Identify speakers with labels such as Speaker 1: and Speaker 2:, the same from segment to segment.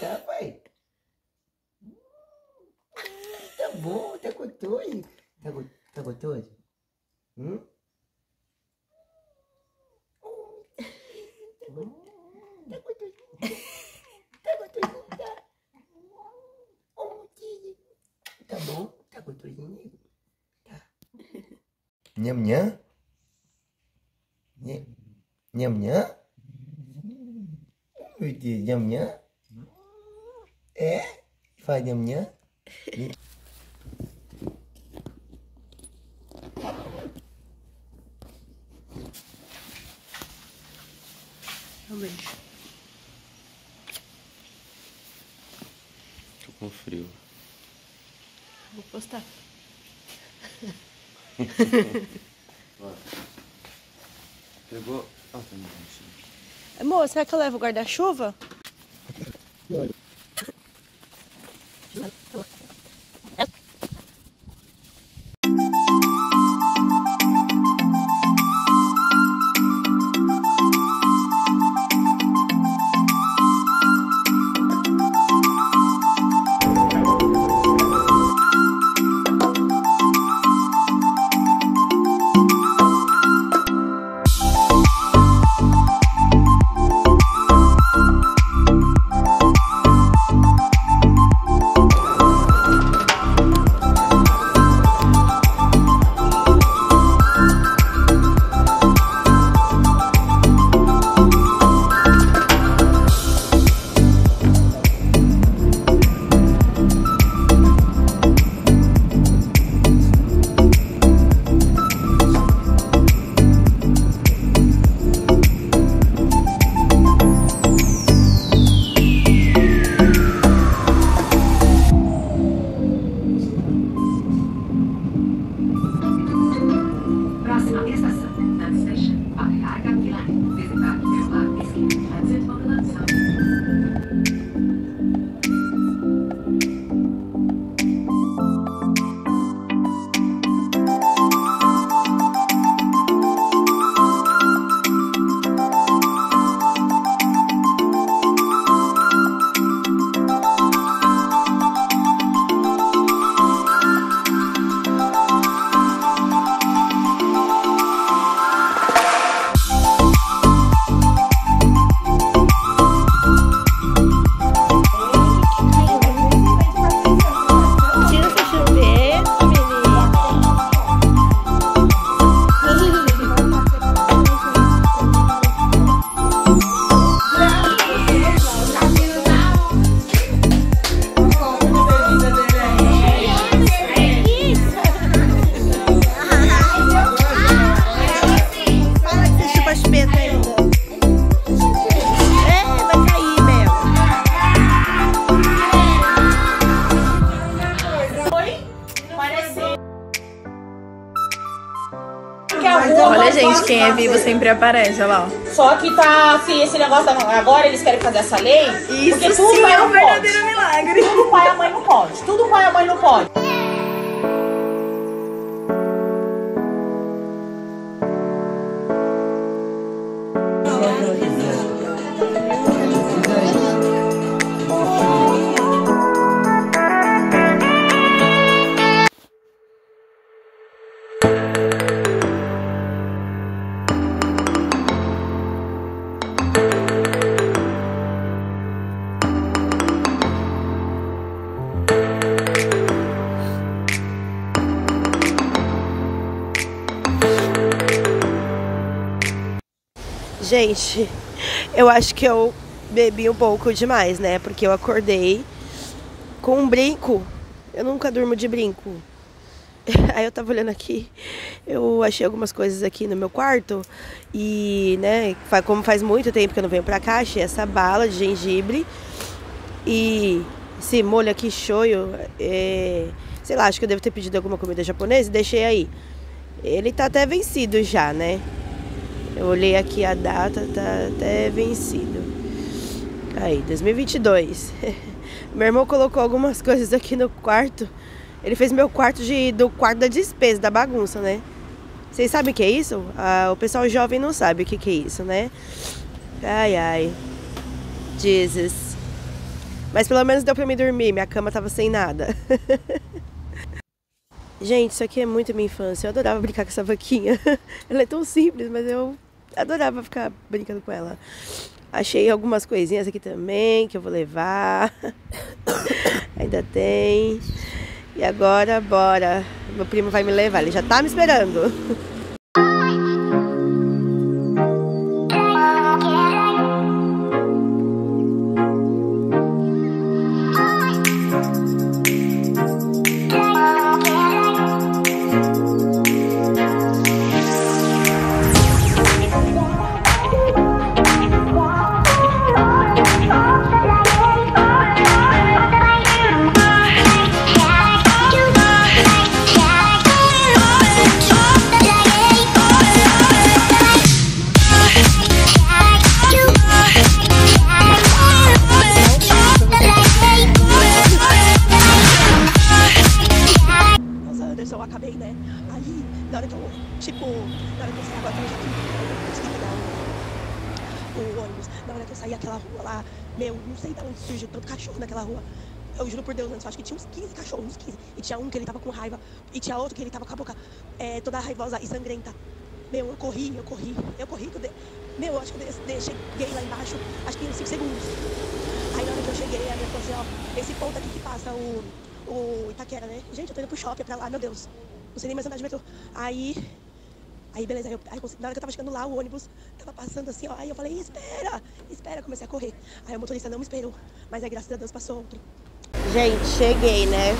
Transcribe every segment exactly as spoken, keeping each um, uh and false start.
Speaker 1: Tá, pai? Tá bom, tá gostoso. Tá, go tá gostoso? Hum? Tá gostoso. Tá gostoso. Tá gostoso, tá? Tá bom? Tá gostosinho? Tá. Nham, nhã? Nham, nhã? Ui, tia, nham, nhã? É? Faz nham, nhã?
Speaker 2: Um beijo.
Speaker 3: Tô com frio.
Speaker 2: Vou postar.
Speaker 3: Pegou. Ah, tá no
Speaker 2: Amor, será que eu levo o guarda-chuva? Olha, gente, quem é vivo sempre aparece, olha lá.
Speaker 4: Só que tá, assim, esse negócio, agora eles querem fazer essa lei.
Speaker 2: Isso
Speaker 4: porque tudo
Speaker 2: sim
Speaker 4: pai
Speaker 2: é um
Speaker 4: não
Speaker 2: verdadeiro
Speaker 4: pode.
Speaker 2: milagre.
Speaker 4: Tudo pai e a mãe não pode. Tudo pai e a mãe não pode.
Speaker 2: Gente, eu acho que eu bebi um pouco demais, né? Porque eu acordei com um brinco. Eu nunca durmo de brinco. Aí eu tava olhando aqui, eu achei algumas coisas aqui no meu quarto. E, né, como faz muito tempo que eu não venho pra cá, achei essa bala de gengibre. E esse molho aqui, shoyu, é, sei lá, acho que eu devo ter pedido alguma comida japonesa e deixei aí. Ele tá até vencido já, né? Eu olhei aqui a data, tá até vencido. Aí, dois mil e vinte e dois. Meu irmão colocou algumas coisas aqui no quarto. Ele fez meu quarto de, do quarto da despesa, da bagunça, né? Vocês sabem o que é isso? Ah, o pessoal jovem não sabe o que, que é isso, né? Ai, ai. Jesus. Mas pelo menos deu pra me dormir, minha cama tava sem nada. Gente, isso aqui é muito minha infância. Eu adorava brincar com essa vaquinha. Ela é tão simples, mas eu adorava ficar brincando com ela. Achei algumas coisinhas aqui também que eu vou levar. Ainda tem. E agora, bora. Meu primo vai me levar, ele já tá me esperando.
Speaker 5: Eu acabei, né? Aí, na hora que eu, tipo, na hora que eu saí agora, eu já consegui pegar o, o ônibus. Na hora que eu saí aquela rua lá, meu, não sei de onde surgiu tanto cachorro naquela rua. Eu juro por Deus, antes eu acho que tinha uns quinze cachorros, uns quinze. E tinha um que ele tava com raiva, e tinha outro que ele tava com a boca é, toda raivosa e sangrenta. Meu, eu corri, eu corri, eu corri, que eu de... meu, eu acho que eu de... De... cheguei lá embaixo, acho que em cinco segundos. Aí na hora que eu cheguei, a minha falou assim, ó, esse ponto aqui que passa o... o Itaquera, né? Gente, eu tô indo pro shopping, pra lá, meu Deus. Não sei nem mais andar de metrô. Aí, aí beleza, aí eu, aí, na hora que eu tava chegando lá, o ônibus tava passando assim, ó. Aí eu falei, espera, espera, comecei a correr. Aí o motorista não me esperou, mas aí graças a Deus passou outro.
Speaker 2: Gente, cheguei, né?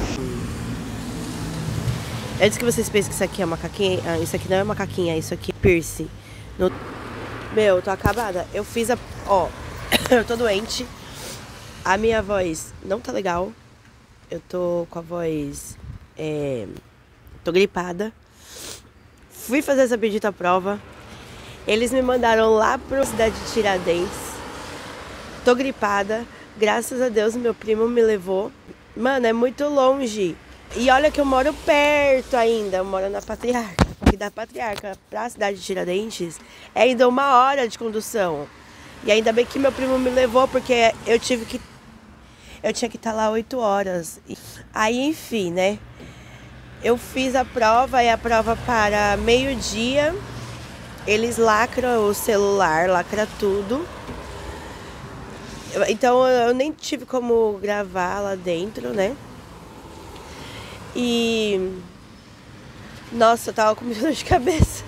Speaker 2: Antes que vocês pensem que isso aqui é macaquinha, ah, isso aqui não é macaquinha, isso aqui é piercing. No... Meu, eu tô acabada. Eu fiz a... Ó, eu tô doente. A minha voz não tá legal. Eu tô com a voz... É... Tô gripada. Fui fazer essa bendita prova. Eles me mandaram lá pra cidade de Tiradentes. Tô gripada. Graças a Deus, meu primo me levou. Mano, é muito longe. E olha que eu moro perto ainda. Eu moro na Patriarca. E da Patriarca pra cidade de Tiradentes é ainda uma hora de condução. E ainda bem que meu primo me levou, porque eu tive que... Eu tinha que estar lá oito horas. Aí, enfim, né? Eu fiz a prova e a prova para meio-dia. Eles lacram o celular, lacram tudo. Então eu nem tive como gravar lá dentro, né? E... Nossa, eu tava com muita dor de cabeça.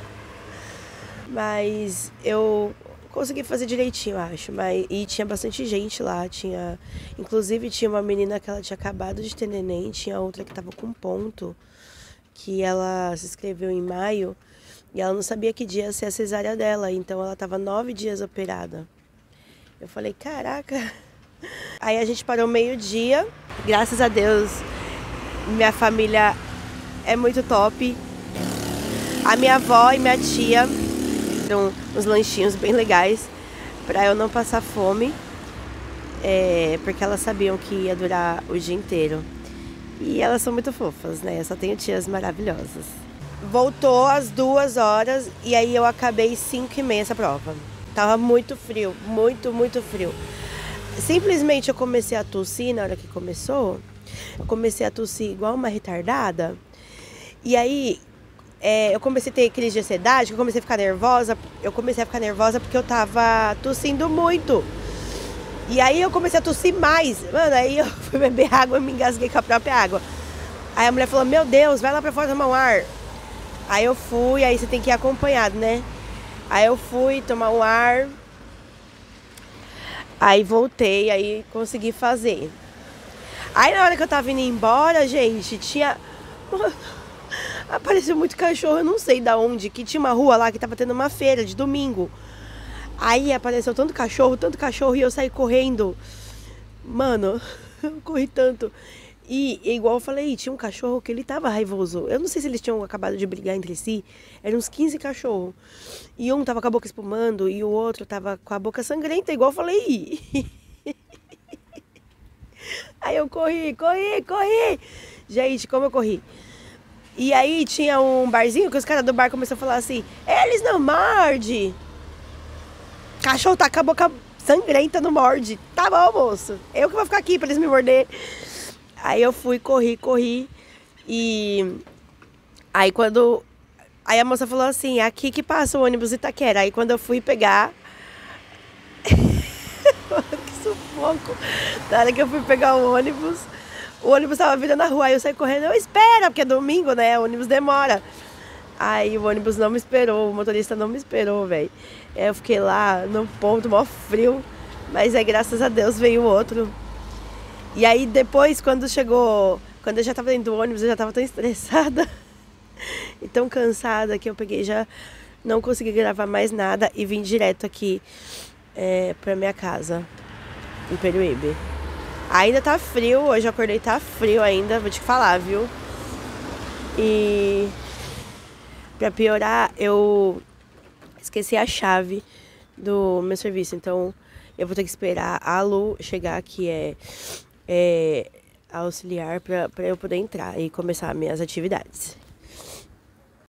Speaker 2: Mas eu consegui fazer direitinho, eu acho. Mas... E tinha bastante gente lá. Tinha... Inclusive tinha uma menina que ela tinha acabado de ter neném. Tinha outra que tava com ponto. Que ela se inscreveu em maio. E ela não sabia que dia ia ser a cesárea dela. Então ela tava nove dias operada. Eu falei, caraca. Aí a gente parou meio-dia. Graças a Deus, minha família é muito top. A minha avó e minha tia deram uns lanchinhos bem legais pra eu não passar fome. É, porque elas sabiam que ia durar o dia inteiro. E elas são muito fofas, né? Eu só tenho tias maravilhosas. Voltou às duas horas e aí eu acabei cinco e meia essa prova. Tava muito frio, muito, muito frio. Simplesmente eu comecei a tossir na hora que começou. Eu comecei a tossir igual uma retardada. E aí é, eu comecei a ter crise de ansiedade, eu comecei a ficar nervosa. Eu comecei a ficar nervosa porque eu tava tossindo muito. E aí eu comecei a tossir mais. Mano, aí eu fui beber água e me engasguei com a própria água. Aí a mulher falou, meu Deus, vai lá pra fora tomar um ar. Aí eu fui, aí você tem que ir acompanhado, né? Aí eu fui tomar um ar. Aí voltei, aí consegui fazer. Aí na hora que eu tava indo embora, gente, tinha... Apareceu muito cachorro, eu não sei da onde. Que tinha uma rua lá que tava tendo uma feira de domingo. Aí apareceu tanto cachorro, tanto cachorro, e eu saí correndo. Mano, eu corri tanto. E igual eu falei, tinha um cachorro que ele tava raivoso. Eu não sei se eles tinham acabado de brigar entre si. Eram uns quinze cachorros. E um tava com a boca espumando e o outro tava com a boca sangrenta, igual eu falei. Aí eu corri, corri, corri. Gente, como eu corri. E aí tinha um barzinho que os caras do bar começaram a falar assim, eles não mordem. Cachorro tá com a boca sangrenta não morde. Tá bom, moço. Eu que vou ficar aqui pra eles me morder. Aí eu fui, corri, corri. E aí quando... Aí a moça falou assim, aqui que passa o ônibus Itaquera. Aí quando eu fui pegar... que sufoco. Na hora que eu fui pegar o ônibus, o ônibus tava virando na rua. Aí eu saí correndo, eu espero, porque é domingo, né? O ônibus demora. Aí o ônibus não me esperou, o motorista não me esperou, velho. Eu fiquei lá no ponto, mó frio. Mas aí, graças a Deus, veio o outro. E aí depois, quando chegou... Quando eu já tava dentro do ônibus, eu já tava tão estressada e tão cansada que eu peguei já não consegui gravar mais nada e vim direto aqui é, pra minha casa, em Peruíbe. Ainda tá frio, hoje eu acordei, tá frio ainda, vou te falar, viu? E pra piorar, eu esqueci a chave do meu serviço, então eu vou ter que esperar a Lu chegar, que é, é auxiliar, pra, pra eu poder entrar e começar minhas atividades.